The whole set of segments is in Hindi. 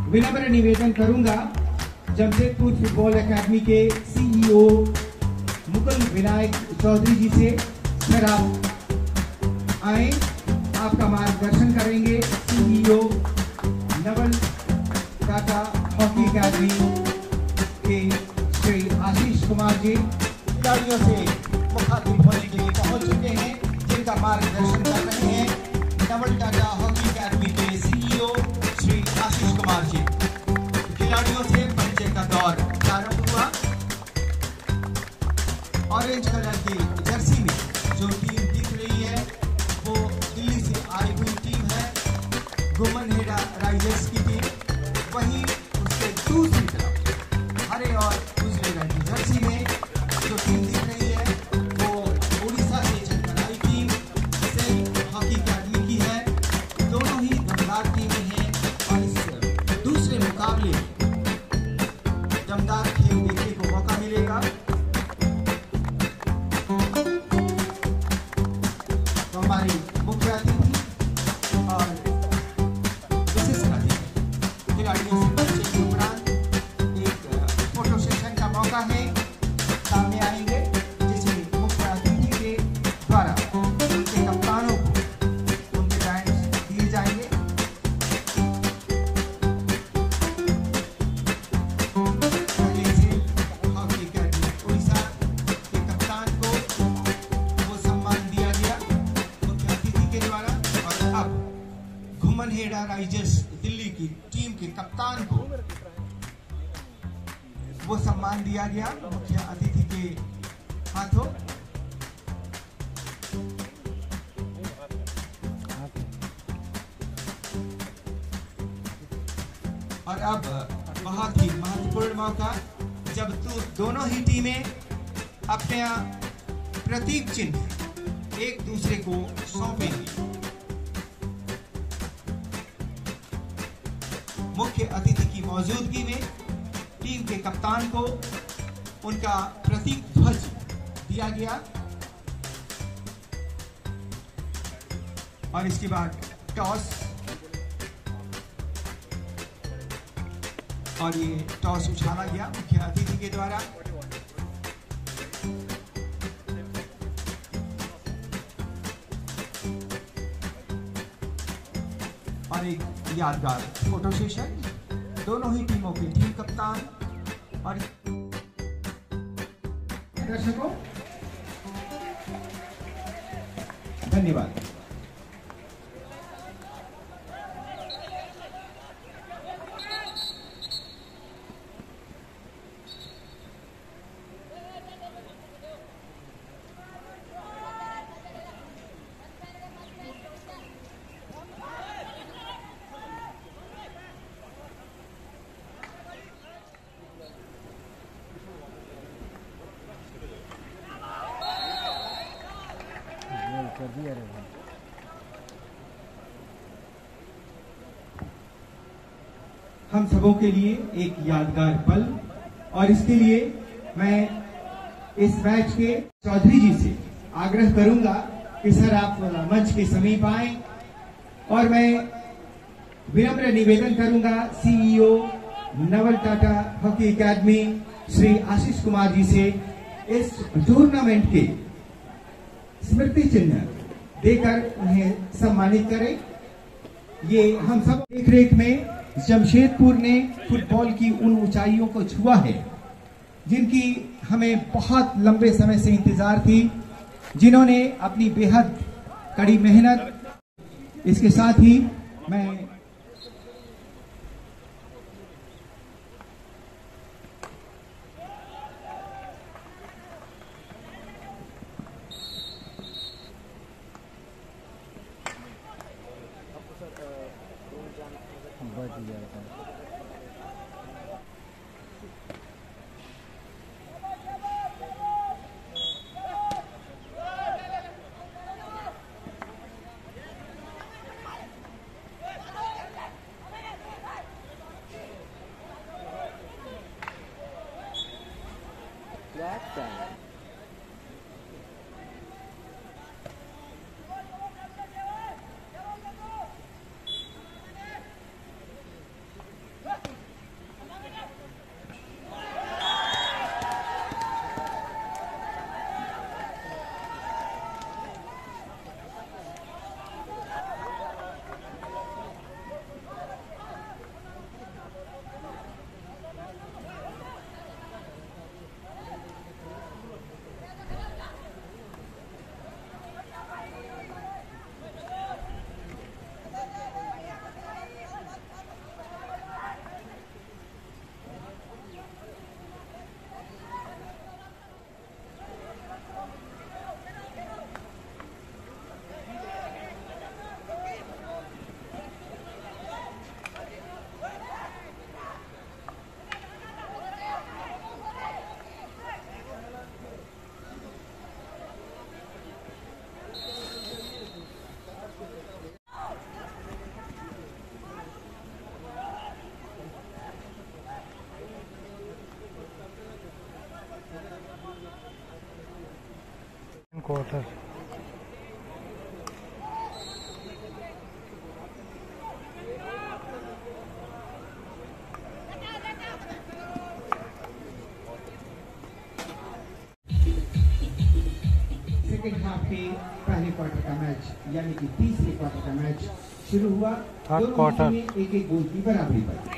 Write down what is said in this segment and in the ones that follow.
विनम्र निवेदन करूंगा जमशेदपुर फुटबॉल एकेडमी के सीईओ मुकुल विनायक चौधरी जी से, सर आप आए, आपका मार्गदर्शन करेंगे। CEO Naval Tata hockey academy के श्री आशीष कुमार जी खिलाड़ियों से मुखातिब होने के लिए पहुंच चुके हैं, जिनका मार्गदर्शन कर रहे हैं नवल टाटा हॉकी एकेडमी के सीईओ श्री आशीष कुमार जी। खिलाड़ियों से परिचय का दौर प्रारंभ हुआ। ऑरेंज कलर की जर्सी में जो टीम दिख रही है वो दिल्ली से आई हुई टीम है, गुमनहेड़ा राइजर्स की टीम। वहीं उसके दूसरी तरफ हरे और उजले रंग की जर्सी में जो टीम दिख रही है वो उड़ीसा से चलकर आई टीम से हॉकी एकेडमी की है। दोनों ही दमदार टीमें हैं और इस दूसरे मुकाबले दमदार खेल देखने को मौका मिलेगा। तो हमारी मुख्य अतिथि और विशिष्ट अतिथि खिलाड़ियों से परिचय के उपरांत एक फोटो सेशन का मौका है, सामने आएंगे, जिसे मुख्य अतिथि के द्वारा उनके कप्तानों को उनके बैंड दिए जाएंगे। पहले से हॉकी एकेडमी उड़ीसा के कप्तान को वो सम्मान दिया गया मुख्य अतिथि के द्वारा, और अब गुमनहेड़ा राइजर्स दिल्ली की टीम के कप्तान को वो सम्मान दिया गया मुख्य अतिथि के हाथों। और अब बहुत ही महत्वपूर्ण मौका, जब दोनों ही टीमें अपने प्रतीक चिन्ह एक दूसरे को सौंपेंगी। मुख्य अतिथि की मौजूदगी में टीम के कप्तान को उनका प्रतीक ध्वज दिया गया और इसके बाद टॉस, और ये टॉस उछाला गया मुख्य अतिथि के द्वारा। और एक यादगार फोटो सेशन, दोनों ही टीमों के टीम कप्तान और दर्शकों धन्यवाद। हम सबों के लिए एक यादगार पल, और इसके लिए मैं इस मैच के चौधरी जी से आग्रह करूंगा कि सर आप मंच के समीप आए, और मैं विनम्र निवेदन करूंगा CEO Naval Tata hockey academy Shri Ashish Kumar ji से इस टूर्नामेंट के स्मृति चिन्ह देकर उन्हें सम्मानित करें। ये हम सब देखरेख में जमशेदपुर ने फुटबॉल की उन ऊंचाइयों को छुआ है जिनकी हमें बहुत लंबे समय से इंतजार थी, जिन्होंने अपनी बेहद कड़ी मेहनत, इसके साथ ही मैं क्वार्टर। सेकेंड हाफ के पहले क्वार्टर का मैच यानी कि तीसरे क्वार्टर का मैच शुरू हुआ। दोनों क्वार्टर में एक एक गोल की बराबरी पर।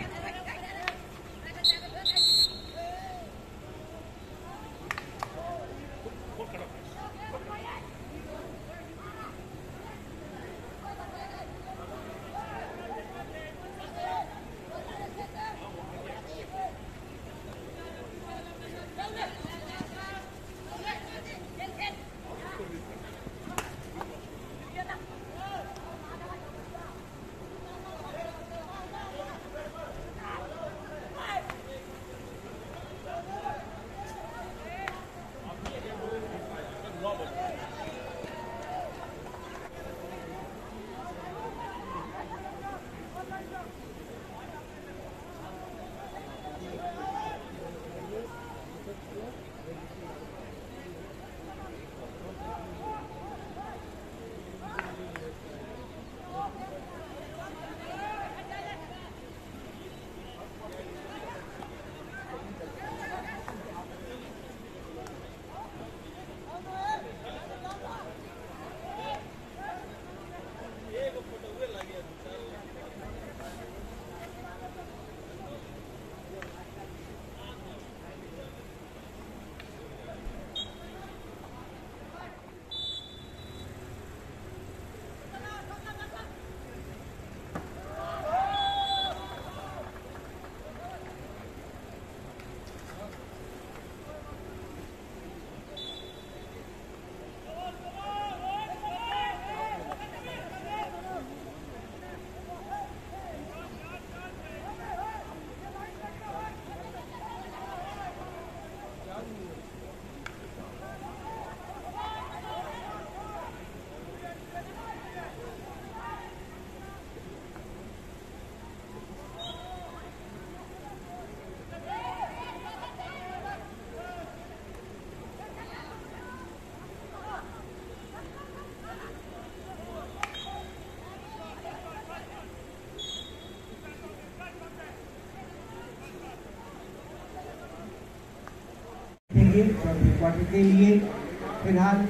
क्वार्टर के लिए फिलहाल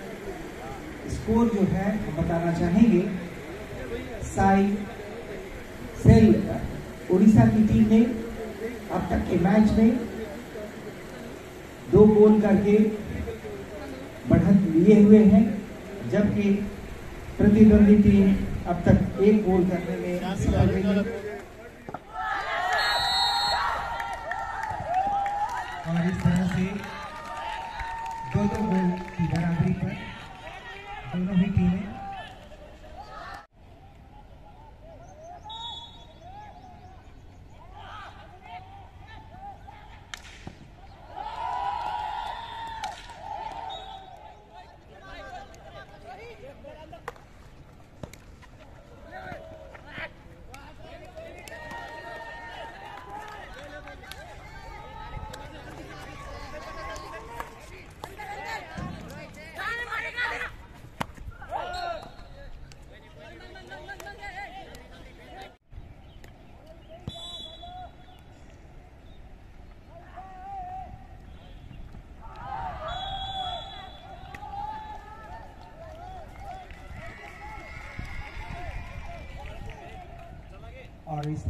स्कोर जो है हम बताना चाहेंगे। साई सेल उड़ीसा की टीम ने अब तक के मैच में 2 गोल करके बढ़त लिए हुए हैं, जबकि प्रतिद्वंदी टीम अब तक 1 गोल करने में सफल रही है। और इस तरह से 2-2 गोल की बराबरी पर दोनों ही टीमें और इस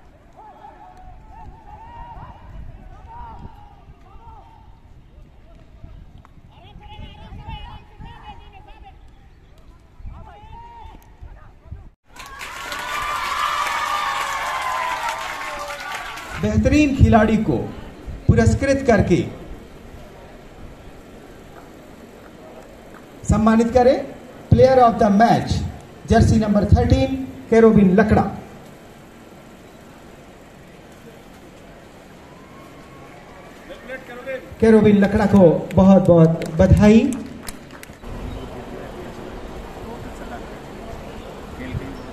बेहतरीन खिलाड़ी को पुरस्कृत करके सम्मानित करें। Player of the match jersey number 13 Kerobin Lakra. Kerobin Lakra को बहुत बहुत बधाई।